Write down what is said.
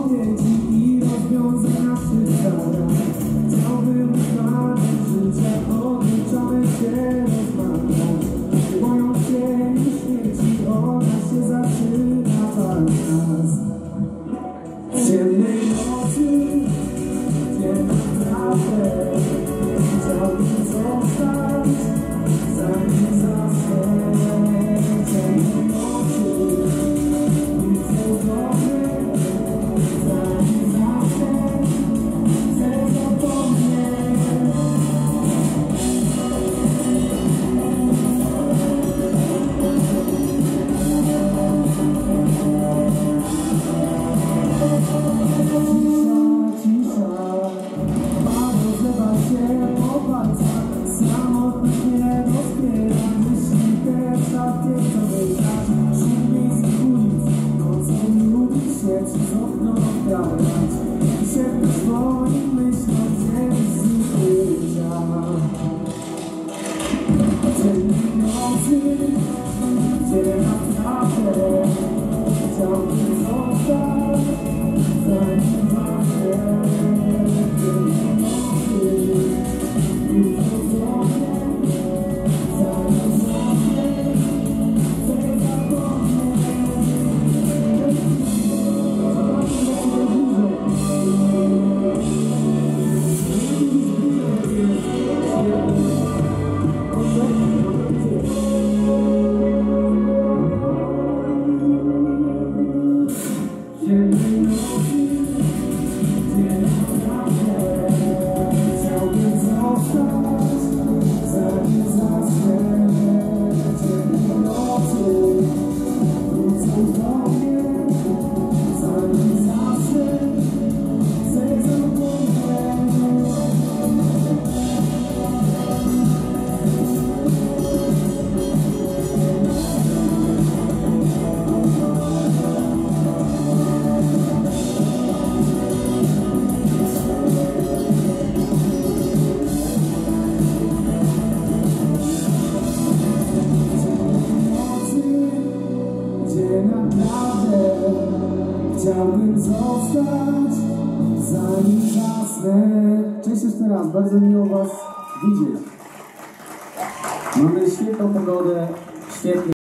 odpowiedzi i rozwiązań naszych zadań. Chciałbym uznać życie, odliczamy się rozmawiać. Boją się i śmierci, ona się zaczyna nas. W ciemnej nocy, gdzie naprawdę chciałbym zostać, zanim zasnę. W ciemnej nocy, nic nie zrobię, zanim zasnę, chcę zapomnieć. Przez okno odprawiać i się po swoim myślom ziemi życia. W ciemnej nocy, gdzie naprawdę chciałbym zostać, zanim zasnę. W ciemnej nocy, nic nie zrobię, zanim zasnę, chcę zapomnieć. Chciałbym zostać, zanim zasnę. Cześć jeszcze raz, bardzo miło Was widzieć. Mamy świetną pogodę, świetnie.